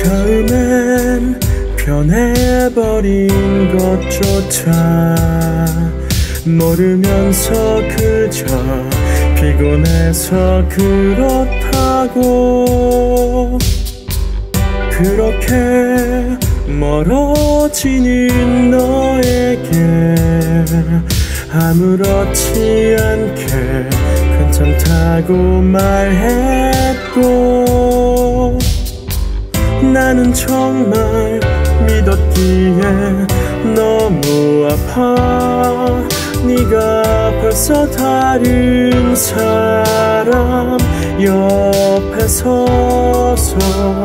처음엔 변해버린 것조차 모르면서 그저 피곤해서 그렇다고 그렇게 멀어지는 너에게 아무렇지 않게 괜찮다고 말했고 나는 정말 믿었기에 너무 아파 네가 벌써 다른 사람 옆에 서서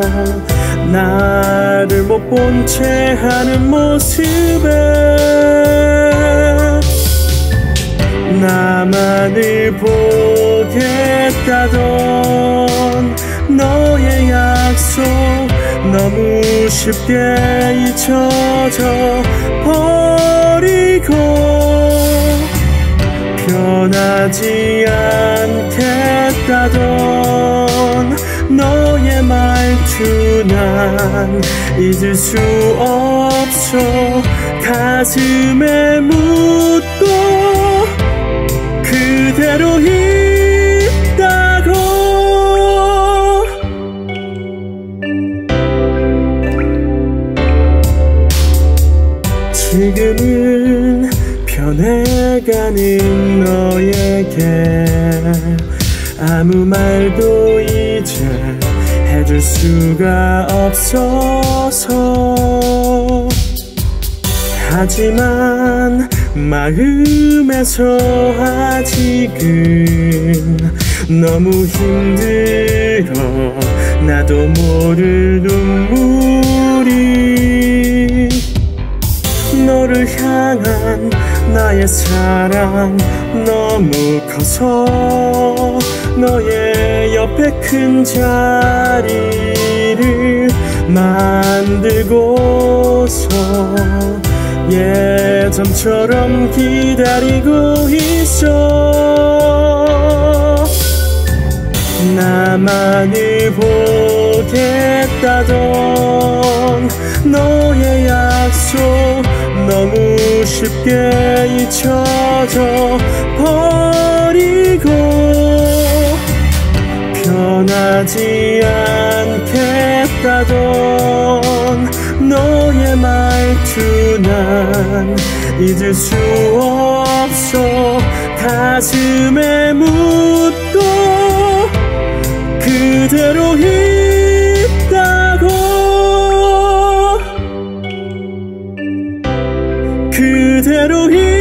나를 못 본 채 하는 모습에 나만을 보겠다던 너의 약속 너무 쉽게 잊혀져 버리고 변하지 않겠다던 너의 말투 난 잊을 수 없어 가슴에 묻고 그대로 있다고 지금은 변해가는 너에게 아무 말도 이제 해줄 수가 없어서 하지만 마음에서 아직은 너무 힘들어 나도 모를 눈물이 너를 향한 나의 사랑 너무 커서 너의 옆에 큰 자리를 만들고서 예전처럼 기다리고 있어 나만을 보겠다던 너의 약속 너무 쉽게 잊혀져 버리고 변하지 않겠다던 너의 말투 난 잊을 수 없어 가슴에 묻고 그대로 있다고 그대로